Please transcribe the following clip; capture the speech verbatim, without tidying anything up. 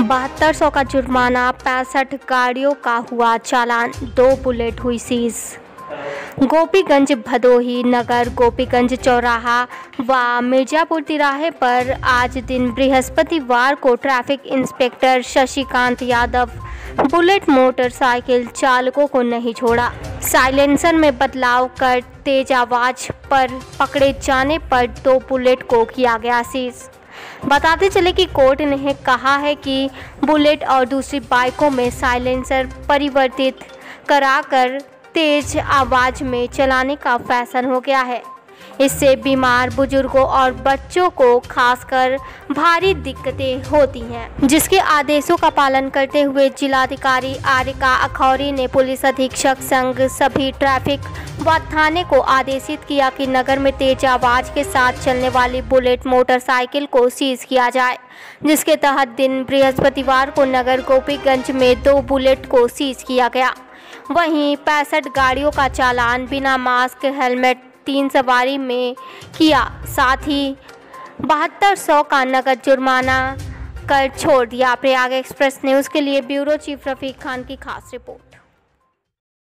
बहत्तर सौ का जुर्माना, पैंसठ गाड़ियों का हुआ चालान, दो बुलेट हुई सीज। गोपीगंज भदोही नगर गोपीगंज चौराहा व मिर्जापुर तिराहे पर आज दिन बृहस्पतिवार को traffic inspector Shashikant Yadav bullet motorcycle चालकों को नहीं छोड़ा। साइलेंसर में बदलाव कर तेज आवाज पर पकड़े जाने पर दो बुलेट को किया गया सीज। बताते चले कि कोर्ट ने कहा है कि बुलेट और दूसरी बाइकों में साइलेंसर परिवर्तित कराकर तेज आवाज में चलाने का फैशन हो गया है। इससे बीमार बुजुर्गों और बच्चों को खासकर भारी दिक्कतें होती हैं, जिसके आदेशों का पालन करते हुए जिलाधिकारी आरिका अखौरी ने पुलिस अधीक्षक संग सभी ट्रैफिक व थाने को आदेशित किया कि नगर में तेज आवाज के साथ चलने वाली बुलेट मोटरसाइकिल को सीज किया जाए, जिसके तहत दिन बृहस्पतिवार को नगर गोपीगंज में दो बुलेट को सीज किया गया। वहीं पैंसठ गाड़ियों का चालान बिना मास्क हेलमेट तीन सवारी में किया, साथ ही बहत्तर सौ का नकद जुर्माना कर छोड़ दिया। प्रयाग एक्सप्रेस न्यूज़ के लिए ब्यूरो चीफ रफीक खान की खास रिपोर्ट।